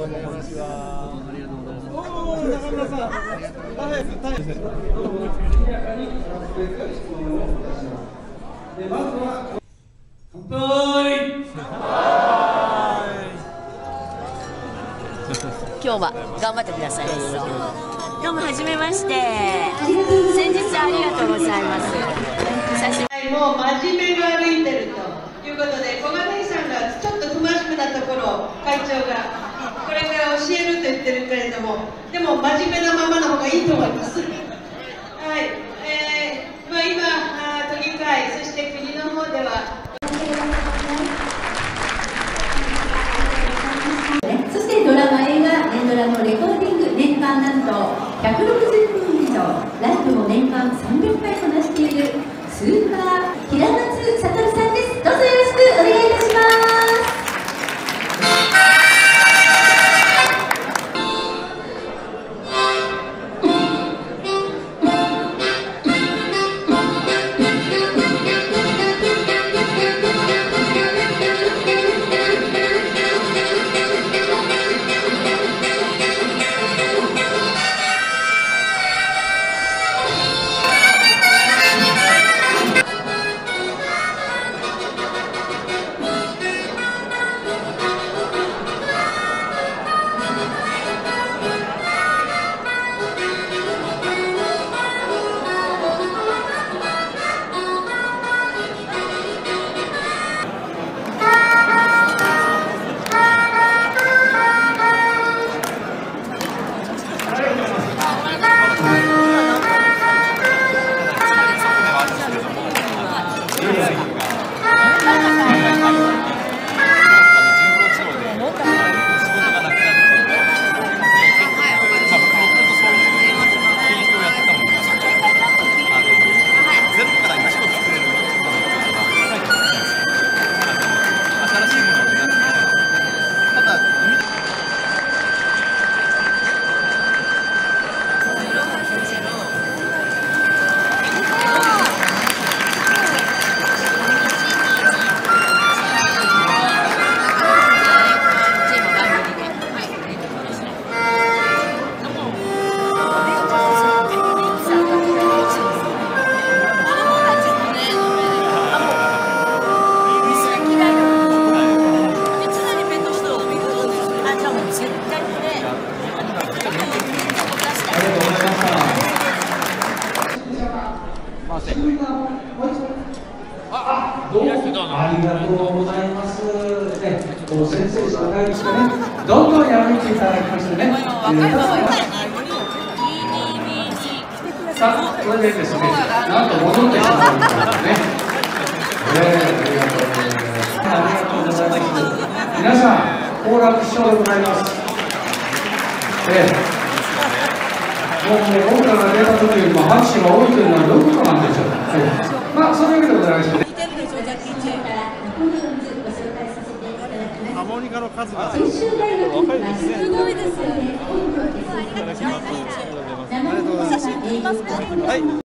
今日は頑張ってください。どうもはじめまして。先日ありがとうございます。 もう真面目が歩いてるということで、小金井さんがちょっと不真面目なところを会長がこれから教えると言ってるけれども、でも真面目なままの方がいいと思います。はい、今都議会、そして国の方ではそしてドラマ、映画、連ドラのレコーディング、年間なんと160分以上、ライブも年間300回こなしているスーパー平松悟さんです。どうぞよろしくお願いいたします。 ありがとうございます。ね、先生紹介してね、どんどんやめていただきましてね。さあ、これでですね、なんと戻ってしまうんですね。ありがとうございます。皆さん、好楽師匠でございます。もう僕らが出た時よりも拍手が多いというのはどういうことなんでしょうか。まあ、そういうわけでございましてね。 ハーモニカの数がすごいですね。 ありがとうございます。はい。